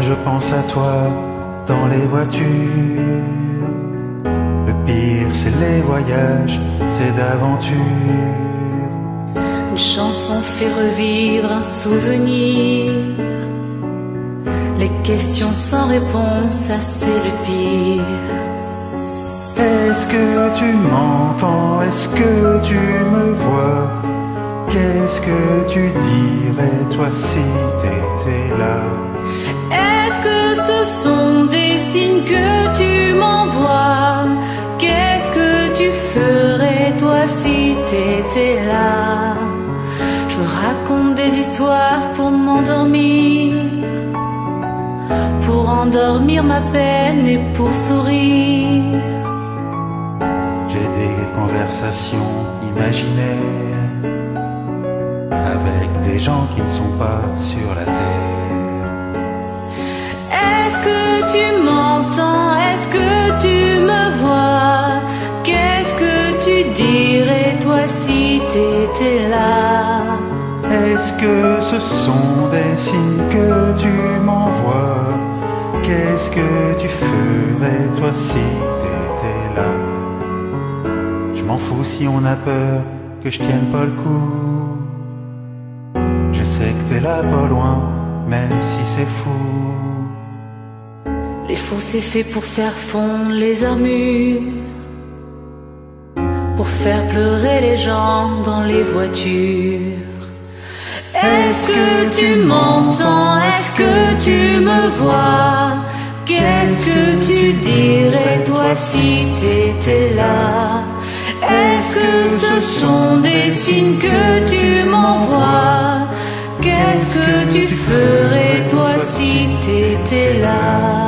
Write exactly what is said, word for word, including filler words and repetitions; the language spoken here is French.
je pense à toi dans les voitures. Le pire c'est les voyages, c'est d'aventure. Une chanson fait revivre un souvenir. Les questions sans réponse, ça c'est le pire. Est-ce que tu m'entends? Est-ce que tu me vois? Qu'est-ce que tu dirais toi si t'étais là? Est-ce que ce sont des signes que tu m'envoies? Qu'est-ce que tu ferais toi si t'étais là? Je me raconte des histoires pour m'endormir, pour endormir ma peine et pour sourire. J'ai des conversations imaginaires avec des gens qui ne sont pas sur la terre. Est-ce que tu m'entends? Est-ce que tu me vois? Qu'est-ce que tu dirais toi si t'étais là? Est-ce que ce sont des signes que tu m'envoies? Qu'est-ce que tu ferais toi si t'étais là? Je m'en fous si on a peur que je tienne pas le coup. Je sais que t'es là pas loin, même si c'est fou. Les faux c'est fait pour faire fondre les armures, pour faire pleurer les gens dans les voitures. Est-ce que tu m'entends? Est-ce que tu me vois? Qu'est-ce que tu dirais toi si t'étais là? Est-ce que ce sont des signes que tu m'envoies? Qu'est-ce que tu ferais toi si t'étais là?